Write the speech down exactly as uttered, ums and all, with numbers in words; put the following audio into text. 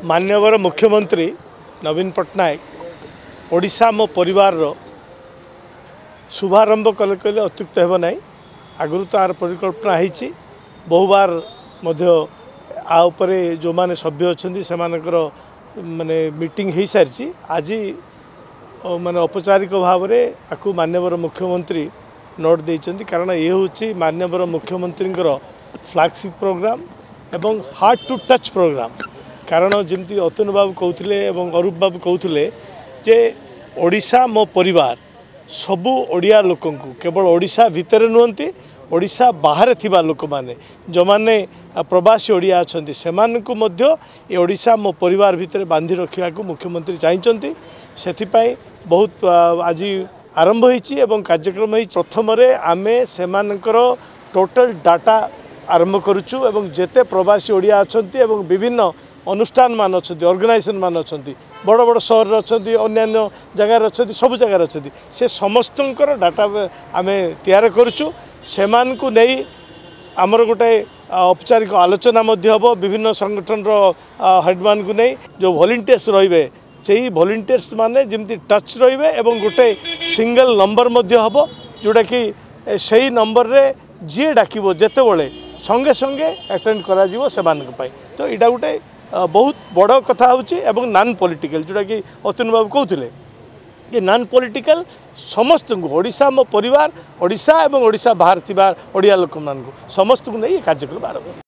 माननीय मुख्यमंत्री नवीन पट्टनायक ओडिशा मो परिवार रो शुभारंभ कले कले अत्युक्त हेब ना आगु तार परिकल्पना होती बहुबार आ उपरे जो माने सभ्य अच्छा से माने मीटिंग हो सारी आज माने औपचारिक भाव में आपको माननीय मुख्यमंत्री नोट देइछन्ति कारण ये हूँ माननीय मुख्यमंत्री फ्लैगशिप प्रोग्राम एवं हार्ट टू टच प्रोग्राम कारण जमती अतुल बाबू कहते अरूप बाबू कहते जे ओडिशा मो परिवार सबू ओडिया लोक केवल ओडिशा भितर नुहति ओडिशा बाहर थिबा लोक माने जो माने प्रवासी ओडिया अछन्ति सेमानकु मध्य ए ओडिशा मो परिवार भितर बांधी रखिया को मुख्यमंत्री चाहिचन्ति सेथिपाई बहुत आज आरंभ होईची एवं कार्यक्रम होई प्रथम रे आमे सेमानकर टोटल डाटा आरंभ करूछु एवं जेते प्रवासी ओडिया अछन्ति एवं विभिन्न अनुष्ठान मान अच्छा ऑर्गेनाइजेशन मान अच्छा बड़ बड़ सहर अच्छा अन्य जगार अच्छा सब जगार अच्छा से समस्त डाटा आम तैयार करुचु सेमानकु नहीं आमर गोटे औपचारिक आलोचना हम विभिन्न संगठन हेडमैन को नहीं जो वॉलंटियर्स रे से वॉलंटियर्स माने जमती टच रे एवं गोटे सिंगल नंबर हम जोटा कि सही नंबर रे जी डाक जिते बड़े संगे संगे अटेंड करा तो यहाँ गोटे बहुत बड़ कथा हूँ नॉन पॉलिटिकल जोटा कि अतुल बाबू कहते ये नॉन पॉलिटिकल समस्त ओडिशा मो परिवार ओडिशा एवं ओडिशा बाहर थिबा ओडिया लोक मान समस्त को नहीं कार्यक्रम आरंभ।